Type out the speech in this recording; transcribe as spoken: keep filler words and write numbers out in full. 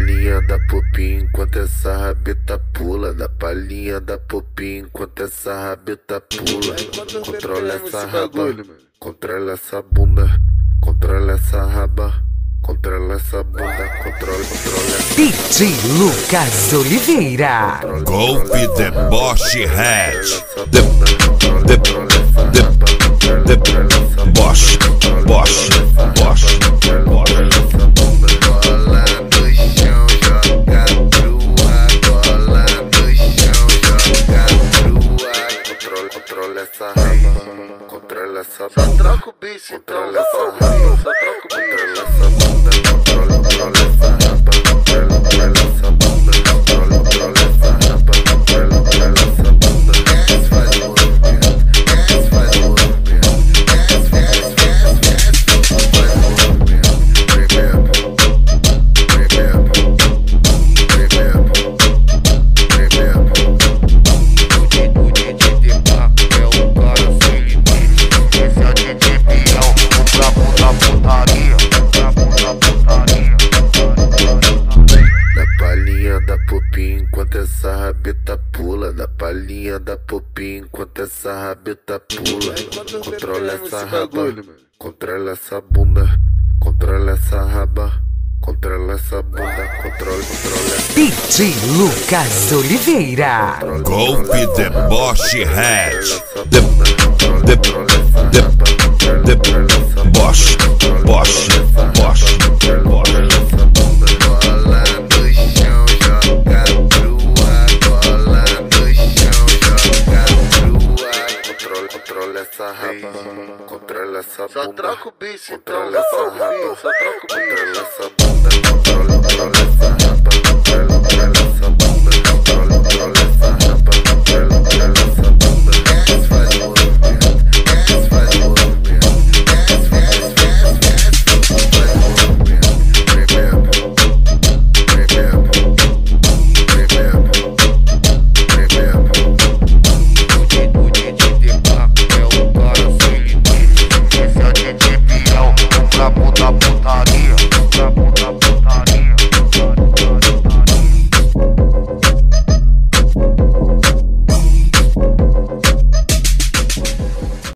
palhinha da popinha enquanto essa rabeta pula. Da palhinha da popinha enquanto essa rabeta pula. Controla essa raba, controla essa bunda, controla essa raba, controla essa bunda, controla, controla essa. D J Lucas Oliveira. Golpe deboche head. De, de, de, de, Bosch, Bosch, Bosch, Bosch. Bola no chão, joga crua. Bola no chão, joga crua. Controla, controla essa raba, controla essa bunda. Só troca o bicho, controla essa raba, só troca o bicho. Controla essa bunda, controla, controla essa raba, controla, controla essa bunda, controla, controla essa raba, controla, controla essa bunda. Desce, faz o movimento, desce, faz o movimento, desce, desce, desce, desce, faz o movimento. Primeiro, primeiro, primeiro, primeiro. O D J de pá é o cara sem limite. Esse é o D J Biel, o brabo da putaria, o brabo da putaria. Da palhinha da popinha enquanto essa rabeta pula. Da palhinha da popinha enquanto essa rabeta pula. Controla essa raba, controla essa bunda, controla essa raba, controla essa bunda, controla, controla essa. D J Lucas Oliveira. Golpe deboche head. De, de, de, de, Bosch, Bosch, Bosch, Bosch. Bola no chão, joga crua. Bola no chão, joga crua. Controla, controla essa raba, controla essa bunda. Só troca o bicho,